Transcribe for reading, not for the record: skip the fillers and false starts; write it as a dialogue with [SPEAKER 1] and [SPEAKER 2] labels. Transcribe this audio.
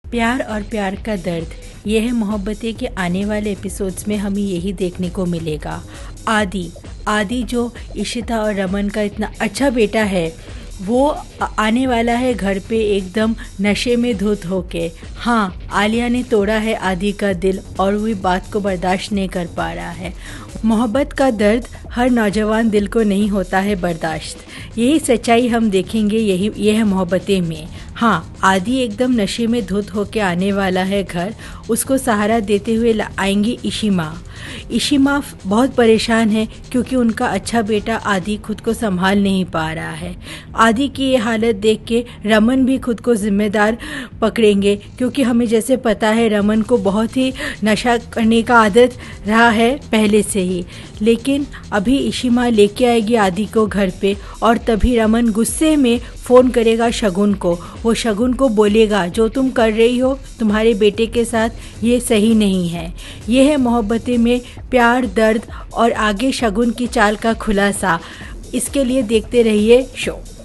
[SPEAKER 1] प्यार और प्यार का दर्द, यह है मोहब्बतें के आने वाले एपिसोड्स में हमें यही देखने को मिलेगा। आदि जो इशिता और रमन का इतना अच्छा बेटा है, वो आने वाला है घर पे एकदम नशे में धुत होके। हाँ, आलिया ने तोड़ा है आदि का दिल और वो बात को बर्दाश्त नहीं कर पा रहा है। मोहब्बत का दर्द हर नौजवान दिल को नहीं होता है बर्दाश्त। यही सच्चाई हम देखेंगे यह मोहब्बतें में। हाँ, आदि एकदम नशे में धुत होके आने वाला है घर। उसको सहारा देते हुए आएंगी इशिमा बहुत परेशान है क्योंकि उनका अच्छा बेटा आदि खुद को संभाल नहीं पा रहा है। आदि की ये हालत देख के रमन भी खुद को जिम्मेदार पकड़ेंगे क्योंकि हमें जैसे पता है रमन को बहुत ही नशा करने का आदत रहा है पहले से ही। लेकिन अभी इशिमा लेके आएगी आदि को घर पे और तभी रमन गुस्से में फ़ोन करेगा शगुन को। वो शगुन को बोलेगा, जो तुम कर रही हो तुम्हारे बेटे के साथ ये सही नहीं है। ये है मोहब्बतें में प्यार, दर्द और आगे शगुन की चाल का खुलासा। इसके लिए देखते रहिए शो।